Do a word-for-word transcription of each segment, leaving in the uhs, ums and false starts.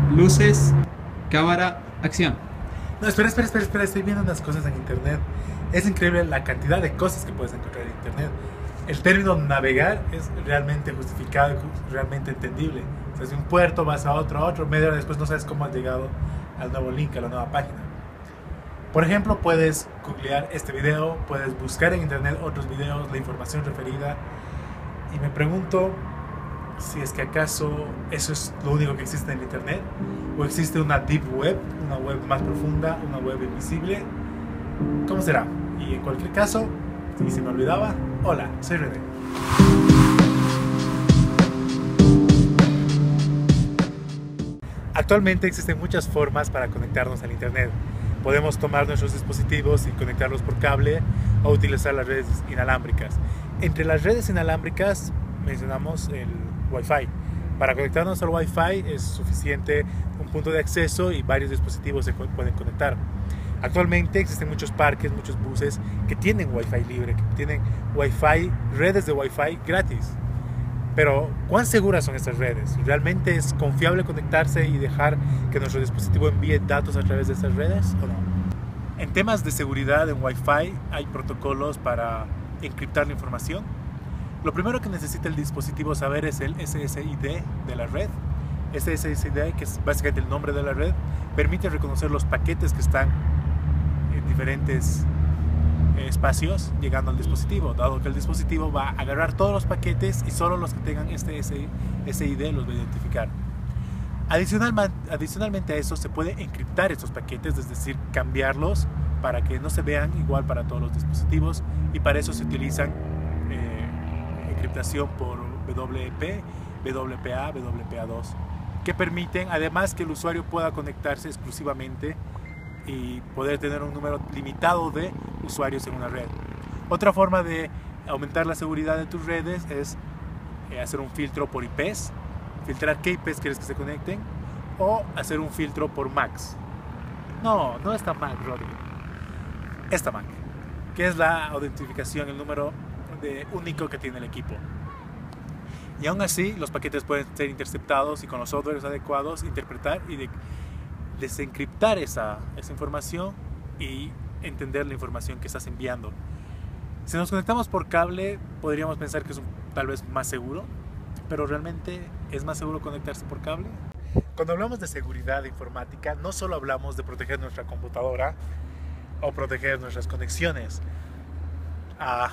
Luces, cámara, acción. No, espera, espera, espera, espera, estoy viendo unas cosas en internet. Es increíble la cantidad de cosas que puedes encontrar en internet. El término navegar es realmente justificado, realmente entendible. O sea, de un puerto vas a otro, a otro, media hora después no sabes cómo has llegado al nuevo link, a la nueva página. Por ejemplo, puedes googlear este video, puedes buscar en internet otros videos, la información referida. Y me pregunto si es que acaso eso es lo único que existe en el internet, o existe una deep web, una web más profunda, una web invisible. ¿Cómo será? Y en cualquier caso, si se me olvidaba, hola, soy René. Actualmente existen muchas formas para conectarnos al internet. Podemos tomar nuestros dispositivos y conectarlos por cable o utilizar las redes inalámbricas. Entre las redes inalámbricas mencionamos el Wi-Fi. Para conectarnos al Wi-Fi es suficiente un punto de acceso y varios dispositivos se pueden conectar. Actualmente existen muchos parques, muchos buses que tienen Wi-Fi libre, que tienen Wi-Fi, redes de Wi-Fi gratis. Pero, ¿cuán seguras son estas redes? ¿Realmente es confiable conectarse y dejar que nuestro dispositivo envíe datos a través de estas redes o no? En temas de seguridad en Wi-Fi hay protocolos para encriptar la información. Lo primero que necesita el dispositivo saber es el S S I D de la red. Este S S I D, que es básicamente el nombre de la red, permite reconocer los paquetes que están en diferentes espacios llegando al dispositivo, dado que el dispositivo va a agarrar todos los paquetes y solo los que tengan este S S I D los va a identificar. Adicionalmente, adicionalmente a eso se puede encriptar estos paquetes, es decir, cambiarlos para que no se vean igual para todos los dispositivos, y para eso se utilizan eh, encriptación por W E P, W P A, W P A dos, que permiten además que el usuario pueda conectarse exclusivamente y poder tener un número limitado de usuarios en una red. Otra forma de aumentar la seguridad de tus redes es eh, hacer un filtro por I Ps, filtrar qué I Ps quieres que se conecten, o hacer un filtro por M A Cs. No, no esta M A C, Rodri. Esta M A C, que es la identificación, el número de único que tiene el equipo. Y aún así, los paquetes pueden ser interceptados y con los softwares adecuados interpretar y de desencriptar esa, esa información y entender la información que estás enviando. Si nos conectamos por cable, podríamos pensar que es un, tal vez más seguro, pero ¿realmente es más seguro conectarse por cable? Cuando hablamos de seguridad informática, no solo hablamos de proteger nuestra computadora o proteger nuestras conexiones a,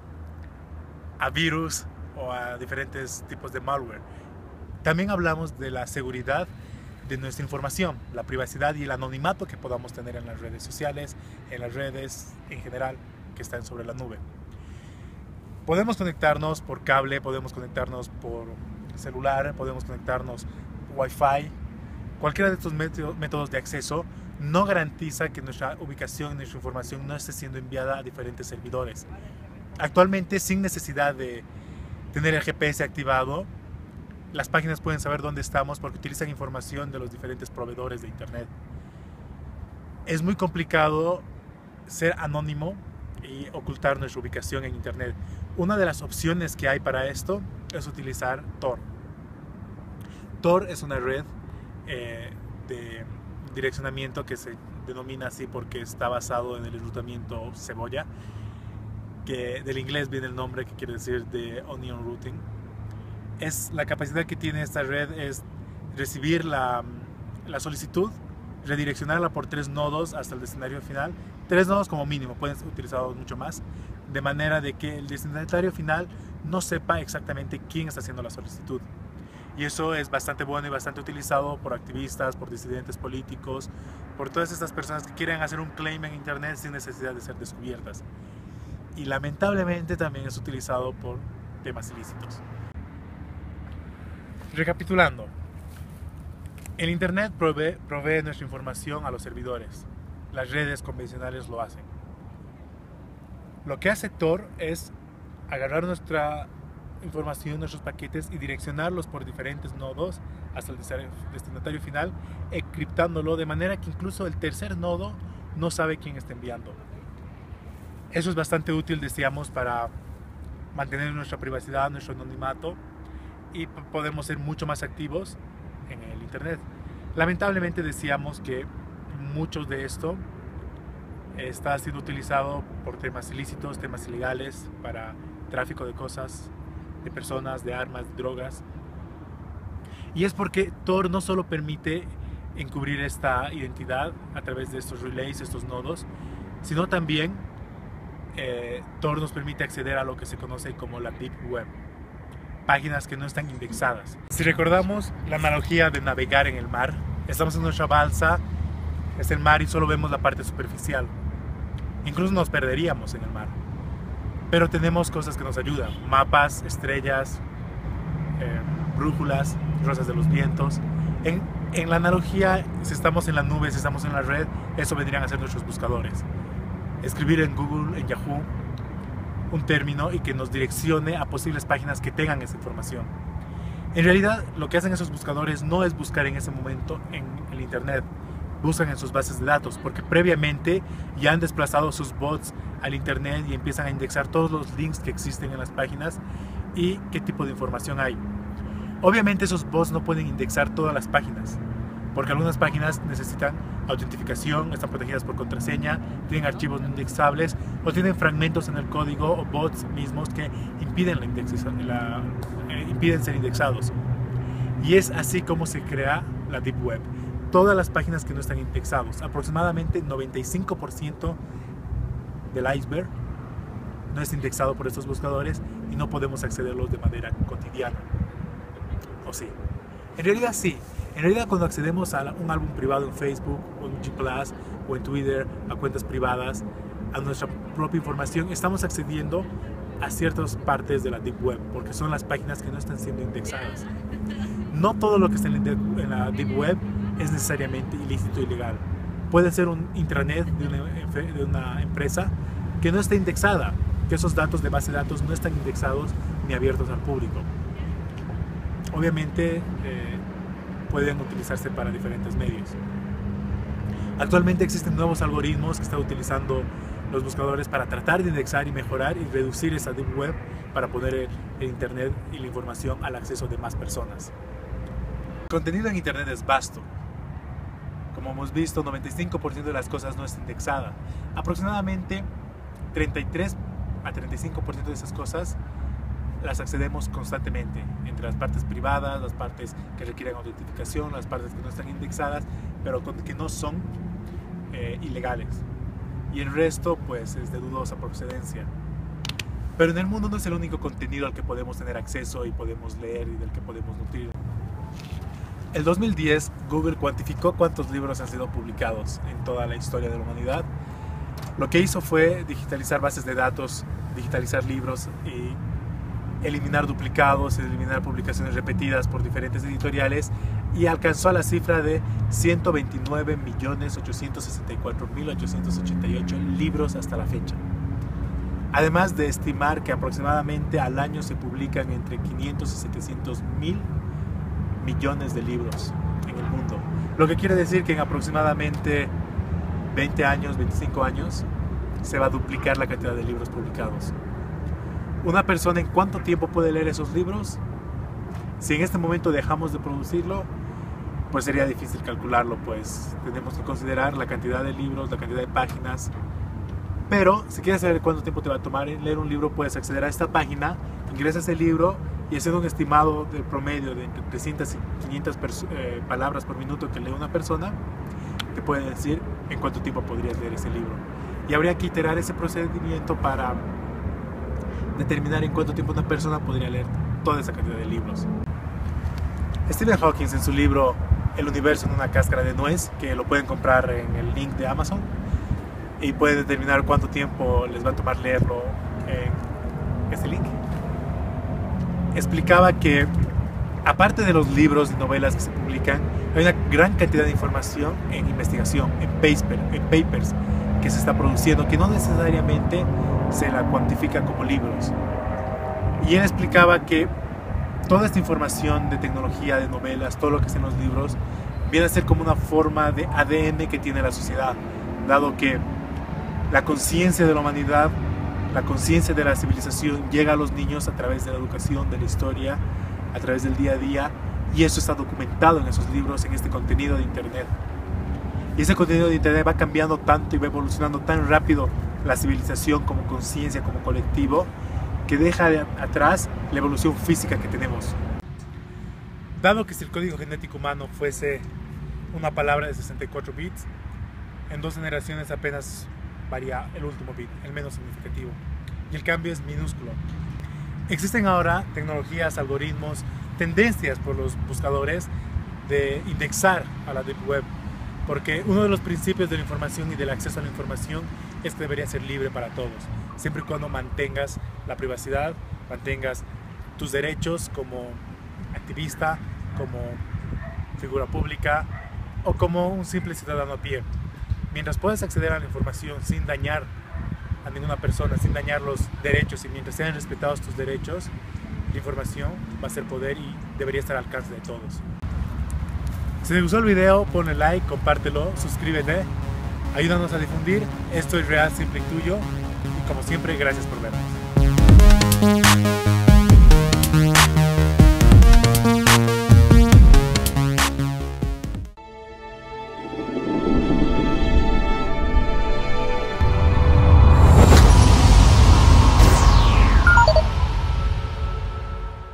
a virus o a diferentes tipos de malware. También hablamos de la seguridad de nuestra información, la privacidad y el anonimato que podamos tener en las redes sociales, en las redes en general que están sobre la nube. Podemos conectarnos por cable, podemos conectarnos por celular, podemos conectarnos Wi-Fi. Cualquiera de estos métodos de acceso no garantiza que nuestra ubicación y nuestra información no esté siendo enviada a diferentes servidores. Actualmente, sin necesidad de tener el G P S activado, las páginas pueden saber dónde estamos porque utilizan información de los diferentes proveedores de internet. Es muy complicado ser anónimo y ocultar nuestra ubicación en internet. Una de las opciones que hay para esto es utilizar Tor. Tor es una red eh, de direccionamiento que se denomina así porque está basado en el enrutamiento cebolla, que del inglés viene el nombre que quiere decir de onion routing. Es la capacidad que tiene esta red es recibir la, la solicitud, redireccionarla por tres nodos hasta el destinatario final. Tres nodos como mínimo, pueden ser utilizados mucho más, de manera de que el destinatario final no sepa exactamente quién está haciendo la solicitud. Y eso es bastante bueno y bastante utilizado por activistas, por disidentes políticos, por todas estas personas que quieren hacer un claim en internet sin necesidad de ser descubiertas. Y lamentablemente también es utilizado por temas ilícitos. Recapitulando, el internet provee, provee nuestra información a los servidores. Las redes convencionales lo hacen. Lo que hace Tor es agarrar nuestra información, nuestros paquetes y direccionarlos por diferentes nodos hasta el destinatario final, encriptándolo de manera que incluso el tercer nodo no sabe quién está enviando. Eso es bastante útil, decíamos, para mantener nuestra privacidad, nuestro anonimato, y podemos ser mucho más activos en el internet. Lamentablemente decíamos que mucho de esto está siendo utilizado por temas ilícitos, temas ilegales, para tráfico de cosas, de personas, de armas, de drogas. Y es porque Tor no solo permite encubrir esta identidad a través de estos relays, estos nodos, sino también eh, Tor nos permite acceder a lo que se conoce como la Deep Web, páginas que no están indexadas. Si recordamos la analogía de navegar en el mar, estamos en nuestra balsa, es el mar y solo vemos la parte superficial. Incluso nos perderíamos en el mar. Pero tenemos cosas que nos ayudan, mapas, estrellas, eh, brújulas, rosas de los vientos. En, en la analogía, si estamos en la nube, si estamos en la red, eso vendrían a ser nuestros buscadores. Escribir en Google, en Yahoo, un término y que nos direccione a posibles páginas que tengan esa información. En realidad, lo que hacen esos buscadores no es buscar en ese momento en el internet, buscan en sus bases de datos, porque previamente ya han desplazado sus bots al internet y empiezan a indexar todos los links que existen en las páginas y qué tipo de información hay. Obviamente esos bots no pueden indexar todas las páginas, porque algunas páginas necesitan autentificación, están protegidas por contraseña, tienen archivos no indexables o tienen fragmentos en el código o bots mismos que impiden, la indexización, la, eh, impiden ser indexados. Y es así como se crea la Deep Web. Todas las páginas que no están indexados, aproximadamente noventa y cinco por ciento del iceberg no es indexado por estos buscadores y no podemos accederlos de manera cotidiana. ¿O sí? En realidad sí. En realidad cuando accedemos a un álbum privado en Facebook o en G plus o en Twitter, a cuentas privadas, a nuestra propia información, estamos accediendo a ciertas partes de la Deep Web, porque son las páginas que no están siendo indexadas. No todo lo que está en la Deep Web es necesariamente ilícito o ilegal. Puede ser un intranet de una, de una empresa que no está indexada, que esos datos de base de datos no están indexados ni abiertos al público. Obviamente eh, pueden utilizarse para diferentes medios. Actualmente existen nuevos algoritmos que están utilizando los buscadores para tratar de indexar y mejorar y reducir esa Deep Web para poner el, el internet y la información al acceso de más personas. El contenido en internet es vasto. Como hemos visto, noventa y cinco por ciento de las cosas no está indexada. Aproximadamente treinta y tres a treinta y cinco por ciento de esas cosas las accedemos constantemente, entre las partes privadas, las partes que requieren autentificación, las partes que no están indexadas, pero que no son eh, ilegales. Y el resto pues es de dudosa procedencia. Pero en el mundo no es el único contenido al que podemos tener acceso y podemos leer y del que podemos nutrir. En dos mil diez, Google cuantificó cuántos libros han sido publicados en toda la historia de la humanidad. Lo que hizo fue digitalizar bases de datos, digitalizar libros y eliminar duplicados, eliminar publicaciones repetidas por diferentes editoriales y alcanzó a la cifra de ciento veintinueve millones ochocientos sesenta y cuatro mil ochocientos ochenta y ocho libros hasta la fecha. Además de estimar que aproximadamente al año se publican entre quinientos y setecientos mil millones de libros en el mundo. Lo que quiere decir que en aproximadamente veinte años, veinticinco años, se va a duplicar la cantidad de libros publicados. ¿Una persona en cuánto tiempo puede leer esos libros? Si en este momento dejamos de producirlo, pues sería difícil calcularlo, pues tenemos que considerar la cantidad de libros, la cantidad de páginas. Pero si quieres saber cuánto tiempo te va a tomar leer un libro, puedes acceder a esta página, ingresas el libro y haciendo un estimado del promedio de entre trescientas y quinientas eh, palabras por minuto que lee una persona, te puede decir en cuánto tiempo podrías leer ese libro. Y habría que iterar ese procedimiento para determinar en cuánto tiempo una persona podría leer toda esa cantidad de libros. Stephen Hawking, en su libro El universo en una cáscara de nuez, que lo pueden comprar en el link de Amazon, y pueden determinar cuánto tiempo les va a tomar leerlo en este link, explicaba que aparte de los libros y novelas que se publican, hay una gran cantidad de información en investigación, en, paper, en papers que se está produciendo, que no necesariamente se la cuantifica como libros. Y él explicaba que toda esta información de tecnología, de novelas, todo lo que está en los libros, viene a ser como una forma de A D N que tiene la sociedad, dado que la conciencia de la humanidad, la conciencia de la civilización llega a los niños a través de la educación, de la historia, a través del día a día, Y eso está documentado en esos libros, en este contenido de internet. Y ese contenido de internet va cambiando tanto y va evolucionando tan rápido la civilización como conciencia, como colectivo, que deja de atrás la evolución física que tenemos. Dado que si el código genético humano fuese una palabra de sesenta y cuatro bits, en dos generaciones apenas varía el último bit, el menos significativo. Y el cambio es minúsculo. Existen ahora tecnologías, algoritmos, tendencias por los buscadores de indexar a la Deep Web, porque uno de los principios de la información y del acceso a la información es que debería ser libre para todos, siempre y cuando mantengas la privacidad, mantengas tus derechos como activista, como figura pública o como un simple ciudadano a pie. Mientras puedas acceder a la información sin dañar a ninguna persona, sin dañar los derechos, y mientras sean respetados tus derechos, la información va a ser poder y debería estar al alcance de todos. Si te gustó el video, ponle like, compártelo, suscríbete, ayúdanos a difundir. Esto es Real, Simple y Tuyo, y como siempre, gracias por vernos.